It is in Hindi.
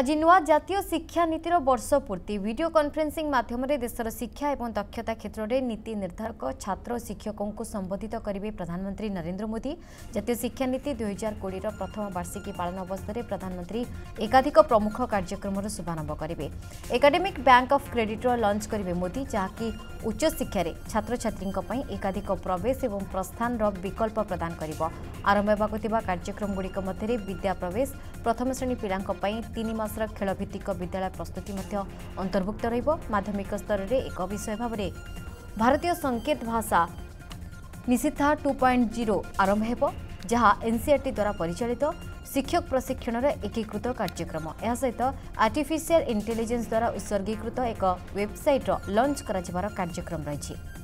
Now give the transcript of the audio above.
आज नुआ जातीय शिक्षा नीतिर वर्ष पूर्ति वीडियो कॉन्फ्रेंसिंग माध्यम देशर शिक्षा और दक्षता क्षेत्र में नीति निर्धारक छात्र और शिक्षकों को संबोधित करेंगे प्रधानमंत्री नरेंद्र मोदी। जातीय शिक्षा नीति 2020 प्रथम वार्षिकी पालन अवसर में प्रधानमंत्री एकाधिक प्रमुख कार्यक्रम शुभारंभ करेंगे। Academic bank of credit launch करेंगे मोदी, जहाँकि उच्च शिक्षा छात्र छात्री एकाधिक प्रवेश और प्रस्थान विकल्प प्रदान कर आरंभ होगा कार्यक्रम गुड़िक मध्य विद्या प्रवेश, प्रथम श्रेणी पिलांक 3 मासर खेलभित्तिक विद्यालय प्रस्तुति अंतर्भुक्त रहिबो। माध्यमिक स्तर में एक विषय भाव में भारतीय संकेत भाषा निशिथा 2.0 आरंभ हेबो, जहाँ एनसीईआरटी द्वारा परिचालित शिक्षक प्रशिक्षण एकीकृत कार्यक्रम। यह सहित आर्टिफिशियल इंटेलिजेंस द्वारा उत्सर्गीकृत एक वेबसाइट लॉन्च कराଯିबार कार्यक्रम रही।